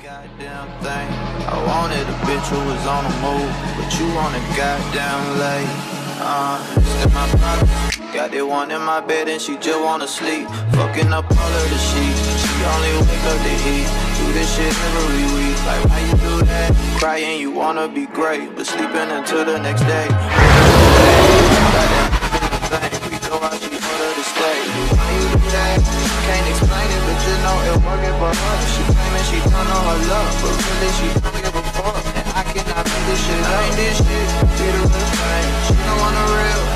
goddamn thing. I wanted a bitch who was on the move, but you on the goddamn late. It's my problem. Got that one in my bed and she just wanna sleep. Fucking up all of the sheets. She only wake up to eat. Do this shit every week. Like why you do that? Crying you wanna be great, but sleeping until the next day. We go out, she order to stay. Why you do that? Can't explain it, but you know it working for her. She claiming she don't know her love, but really she don't give a fuck. And I cannot make this shit up. Ain't this shit be the real thing. She don't want the real.